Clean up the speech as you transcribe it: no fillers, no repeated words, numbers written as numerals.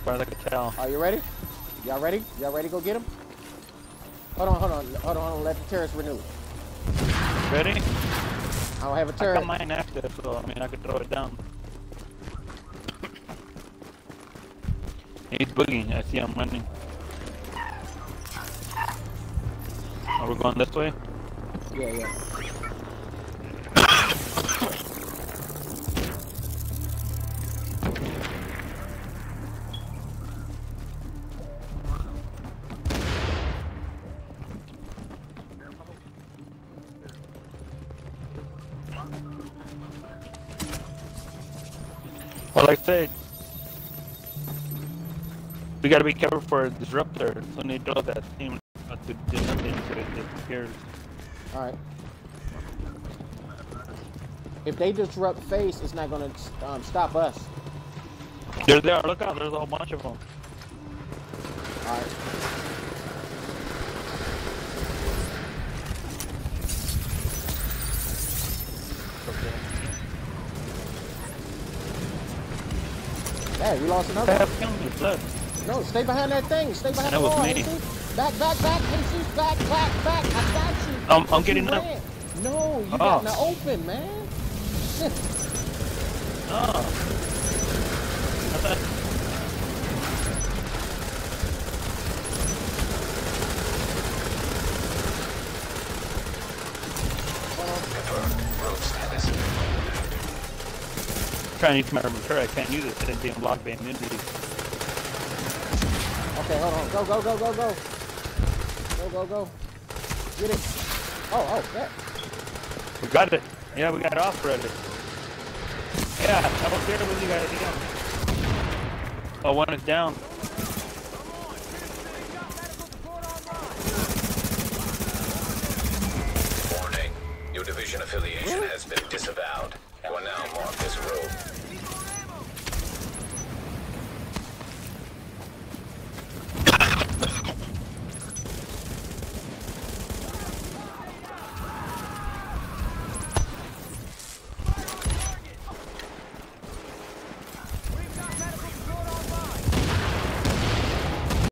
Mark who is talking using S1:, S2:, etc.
S1: far as I can tell.
S2: Are you ready? Y'all ready? Y'all ready to go get him? Hold on. Let the terrorists renew.
S1: Ready?
S2: I don't have a turret.
S1: I got mine active, so I mean I could throw it down. He's boogieing. I see him running. Are we going this way?
S2: Yeah.
S1: Well, like I said, we gotta be careful for a disruptor. So when they throw that thing to do nothing, so it disappears.
S2: All right. If they disrupt face, it's not gonna stop us.
S1: There they are. Look out! There's a whole bunch of them.
S2: All right. Hey, we lost another. No, stay behind that thing. Stay behind the wall. Back. Jesus, back. I got you.
S1: I'm getting up.
S2: No, you got in the open, man. Shit.
S1: Trying to use my repair, I can't use it. It's being blocked by immunity.
S2: Okay, hold on. Go. Get it. Oh, that.
S1: We got it. Yeah, we got it off already. Yeah, I was there with you guys again. Oh, one is down.
S3: Warning. Your division affiliation has been disavowed. You are now marked as rogue.